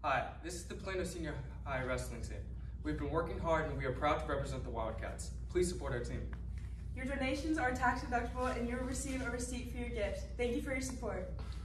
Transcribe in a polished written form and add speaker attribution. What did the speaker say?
Speaker 1: Hi, this is the Plano Senior High Wrestling team. We've been working hard and we are proud to represent the Wildcats. Please support our team.
Speaker 2: Your donations are tax deductible and you will receive a receipt for your gift. Thank you for your support.